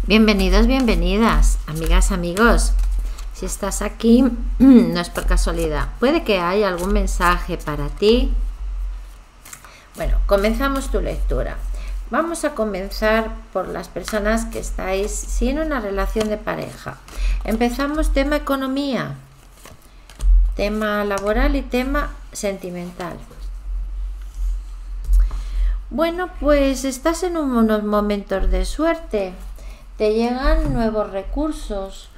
Bienvenidos, bienvenidas, amigas, amigos. Si estás aquí, no es por casualidad. Puede que haya algún mensaje para ti. Bueno, comenzamos tu lectura. Vamos a comenzar por las personas que estáis sin una relación de pareja. Empezamos tema economía, tema laboral y tema sentimental. Bueno, pues estás en unos momentos de suerte. Te llegan nuevos recursos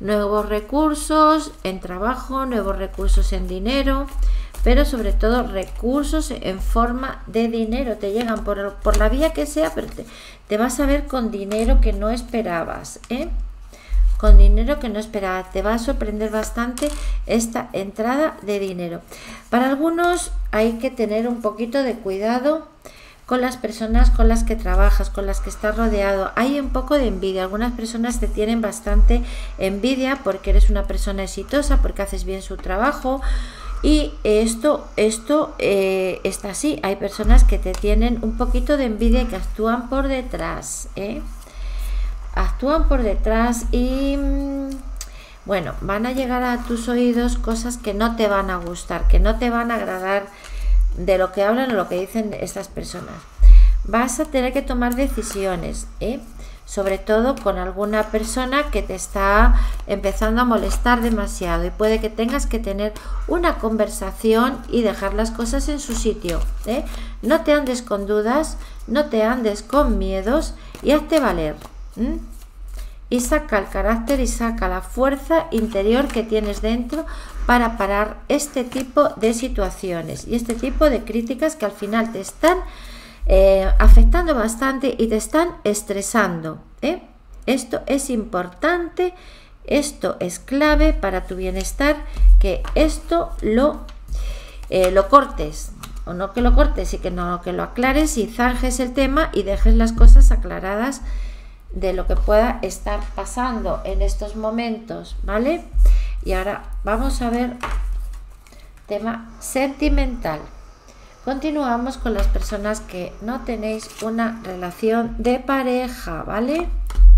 en trabajo, nuevos recursos en dinero, pero sobre todo recursos en forma de dinero. Te llegan por la vía que sea, pero te vas a ver con dinero que no esperabas, con dinero que no esperabas. Te va a sorprender bastante esta entrada de dinero. Para algunos hay que tener un poquito de cuidado con las personas con las que trabajas, con las que estás rodeado. Hay un poco de envidia. Algunas personas te tienen bastante envidia porque eres una persona exitosa, porque haces bien su trabajo. Y esto está así. Hay personas que te tienen un poquito de envidia y que actúan por detrás, actúan por detrás y bueno, van a llegar a tus oídos cosas que no te van a gustar, que no te van a agradar de lo que hablan o lo que dicen estas personas. Vas a tener que tomar decisiones, sobre todo con alguna persona que te está empezando a molestar demasiado, y puede que tengas que tener una conversación y dejar las cosas en su sitio. No te andes con dudas, no te andes con miedos y hazte valer. Y saca el carácter y saca la fuerza interior que tienes dentro para parar este tipo de situaciones y este tipo de críticas que al final te están afectando bastante y te están estresando. Esto es importante, esto es clave para tu bienestar, que esto lo cortes, o no que lo cortes, y que lo aclares y zanjes el tema y dejes las cosas aclaradas de lo que pueda estar pasando en estos momentos, ¿vale? Y ahora vamos a ver tema sentimental. Continuamos con las personas que no tenéis una relación de pareja, ¿vale?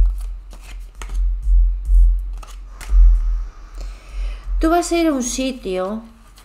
Tú vas a ir a un sitio,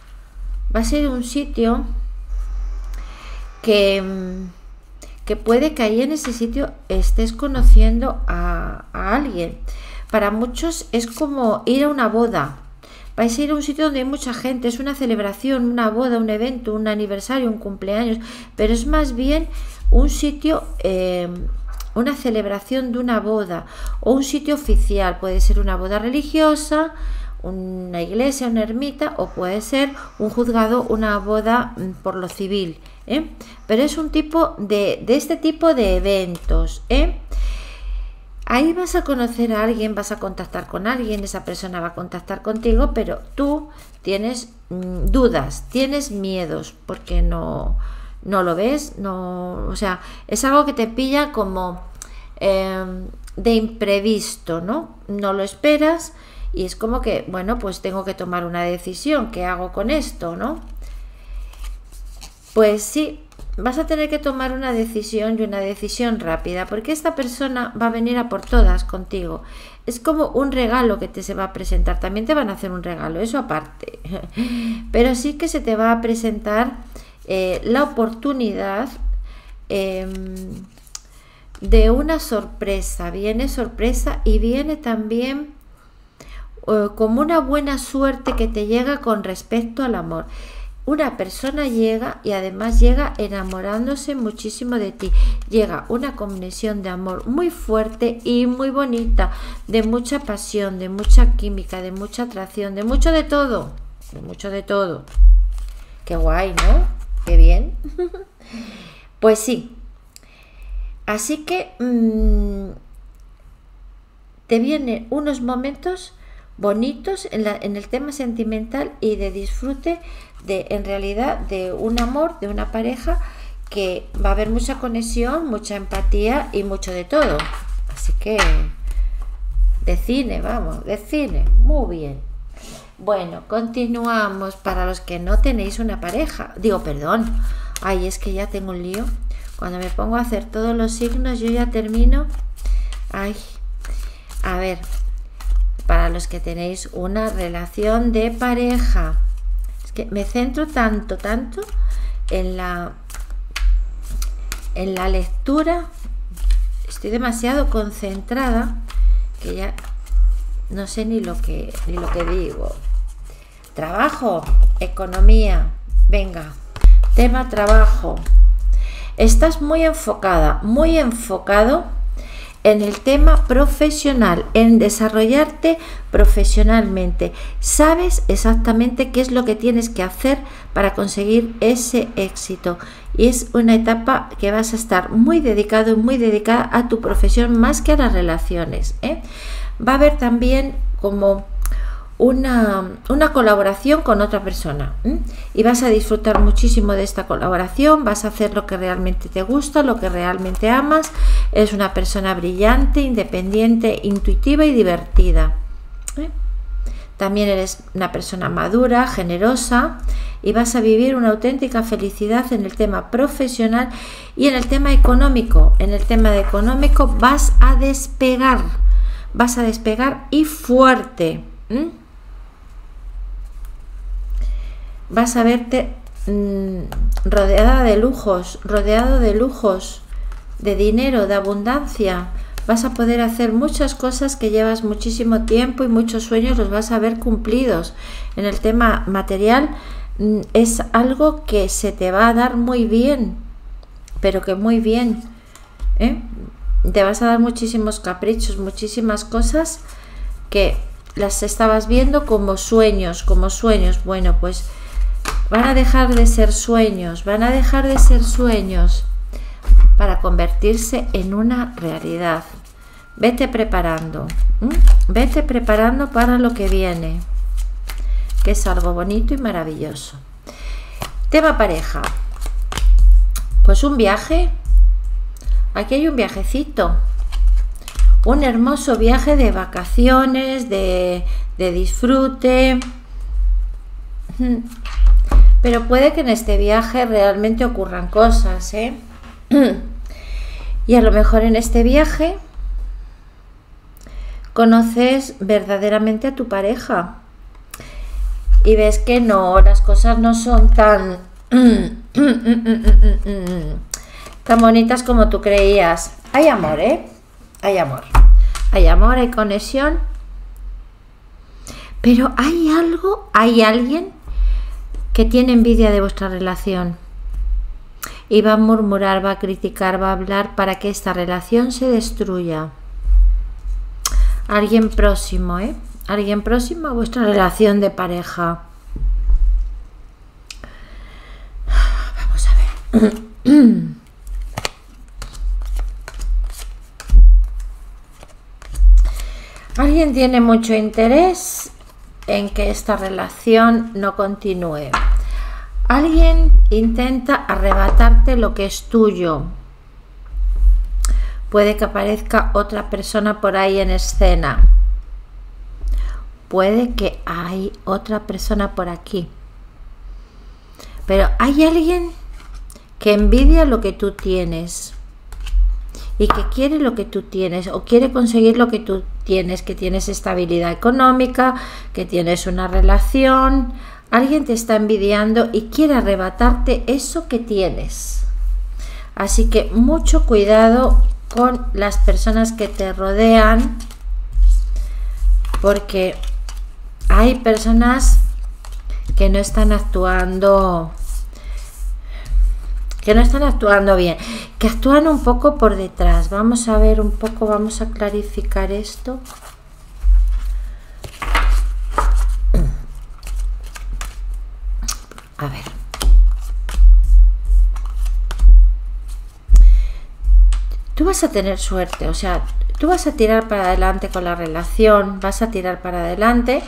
que puede que ahí en ese sitio estés conociendo a alguien. Para muchos es como ir a una boda. Vais a ir a un sitio donde hay mucha gente, es una celebración, una boda, un evento, un aniversario, un cumpleaños, pero es más bien un sitio, una celebración de una boda o un sitio oficial. Puede ser una boda religiosa, una iglesia, una ermita, o puede ser un juzgado, una boda por lo civil, pero es un tipo de este tipo de eventos. Ahí vas a conocer a alguien, vas a contactar con alguien, esa persona va a contactar contigo, pero tú tienes dudas, tienes miedos, porque no lo ves, o sea, es algo que te pilla como de imprevisto, no lo esperas, y es como que, bueno, pues tengo que tomar una decisión. ¿Qué hago con esto, no? Pues sí, vas a tener que tomar una decisión, y una decisión rápida, porque esta persona va a venir a por todas contigo. Es como un regalo que se va a presentar. También te van a hacer un regalo, eso aparte. Pero sí que se te va a presentar la oportunidad de una sorpresa. Viene sorpresa y viene también como una buena suerte que te llega con respecto al amor. Una persona llega y además llega enamorándose muchísimo de ti. Llega una conexión de amor muy fuerte y muy bonita, de mucha pasión, de mucha química, de mucha atracción, de mucho de todo. De mucho de todo. Qué guay, ¿no? Qué bien. Pues sí. Así que te vienen unos momentos bonitos en el tema sentimental y de disfrute en realidad de un amor, de una pareja, que va a haber mucha conexión, mucha empatía y mucho de todo. Así que de cine, vamos, de cine, muy bien. Bueno, continuamos. Para los que no tenéis una pareja, ay, es que ya tengo un lío. Cuando me pongo a hacer todos los signos, yo ya termino. Ay, A ver, para los que tenéis una relación de pareja, es que me centro tanto en la lectura, estoy demasiado concentrada que ya no sé ni lo que digo. Trabajo, economía, venga, tema trabajo. Estás muy enfocada, muy enfocado en el tema profesional, en desarrollarte profesionalmente. Sabes exactamente qué es lo que tienes que hacer para conseguir ese éxito. Y es una etapa que vas a estar muy dedicado y muy dedicada a tu profesión más que a las relaciones, ¿eh? Va a haber también como una colaboración con otra persona, ¿eh? Y vas a disfrutar muchísimo de esta colaboración, vas a hacer lo que realmente te gusta, lo que realmente amas. Eres una persona brillante, independiente, intuitiva y divertida, ¿eh? También eres una persona madura, generosa, y vas a vivir una auténtica felicidad en el tema profesional y en el tema económico. En el tema económico vas a despegar y fuerte. Vas a verte rodeada de lujos, rodeado de lujos, de dinero, de abundancia. Vas a poder hacer muchas cosas que llevas muchísimo tiempo y muchos sueños los vas a ver cumplidos. En el tema material es algo que se te va a dar muy bien, pero que muy bien, ¿eh? Te vas a dar muchísimos caprichos, muchísimas cosas que las estabas viendo como sueños. Bueno, pues van a dejar de ser sueños, para convertirse en una realidad. Vete preparando, vete preparando para lo que viene, que es algo bonito y maravilloso. Tema pareja, pues un viaje. Aquí hay un viajecito, un hermoso viaje de vacaciones, de disfrute, pero puede que en este viaje realmente ocurran cosas, ¿eh? Y a lo mejor en este viaje conoces verdaderamente a tu pareja y ves que no, las cosas no son tan bonitas como tú creías. Hay amor, ¿eh? Hay amor, hay conexión, pero hay alguien que tiene envidia de vuestra relación y va a murmurar, va a criticar, va a hablar para que esta relación se destruya. Alguien próximo, ¿eh? Alguien próximo a vuestra relación de pareja. Vamos a ver. Alguien tiene mucho interés en que esta relación no continúe. Alguien intenta arrebatarte lo que es tuyo. Puede que aparezca otra persona por ahí en escena. Puede que hay otra persona por aquí. Pero hay alguien que envidia lo que tú tienes y que quiere lo que tú tienes o quiere conseguir lo que tú tienes, que tienes estabilidad económica, que tienes una relación. Alguien te está envidiando y quiere arrebatarte eso que tienes. Así que mucho cuidado con las personas que te rodean, porque hay personas que no están actuando bien, que actúan un poco por detrás. Vamos a ver un poco, vamos a clarificar esto. A ver. Tú vas a tener suerte, o sea, tú vas a tirar para adelante con la relación, vas a tirar para adelante,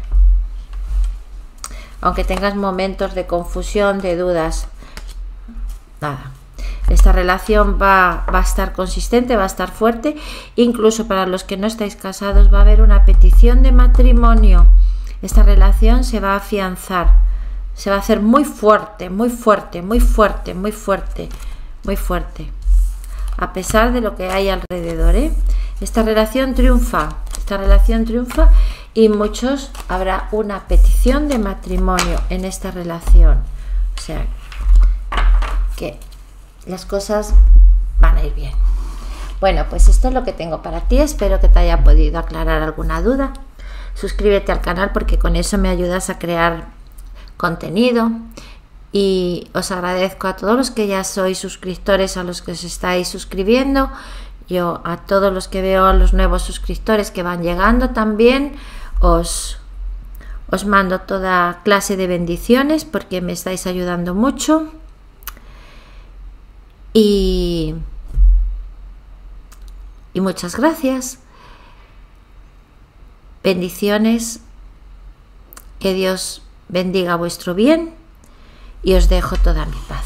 aunque tengas momentos de confusión, de dudas. Nada, esta relación va a estar consistente, va a estar fuerte. Incluso para los que no estáis casados va a haber una petición de matrimonio. Esta relación se va a afianzar, se va a hacer muy fuerte, muy fuerte, muy fuerte, muy fuerte, muy fuerte, a pesar de lo que hay alrededor, ¿eh? Esta relación triunfa, esta relación triunfa y muchos habrá una petición de matrimonio en esta relación. O sea, que las cosas van a ir bien. Bueno, pues esto es lo que tengo para ti. Espero que te haya podido aclarar alguna duda. Suscríbete al canal porque con eso me ayudas a crear contenido. Y os agradezco a todos los que ya sois suscriptores, a los que os estáis suscribiendo. Yo a todos los que veo, a los nuevos suscriptores que van llegando también, os mando toda clase de bendiciones porque me estáis ayudando mucho. Y muchas gracias. Bendiciones. Que Dios bendiga vuestro bien. Y os dejo toda mi paz.